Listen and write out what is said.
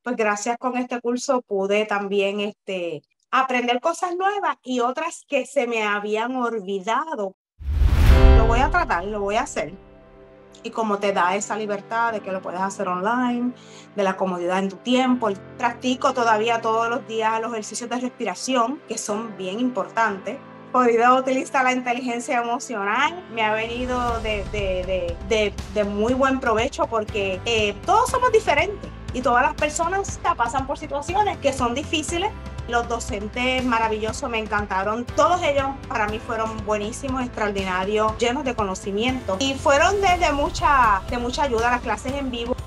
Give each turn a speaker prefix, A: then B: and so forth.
A: pues gracias con este curso pude también aprender cosas nuevas y otras que se me habían olvidado. Lo voy a tratar, lo voy a hacer. Y como te da esa libertad de que lo puedes hacer online, de la comodidad en tu tiempo. Practico todavía todos los días los ejercicios de respiración, que son bien importantes. He podido utilizar la inteligencia emocional, me ha venido de muy buen provecho porque todos somos diferentes y todas las personas pasan por situaciones que son difíciles. Los docentes maravillosos me encantaron, todos ellos para mí fueron buenísimos, extraordinarios, llenos de conocimiento y fueron de mucha ayuda las clases en vivo.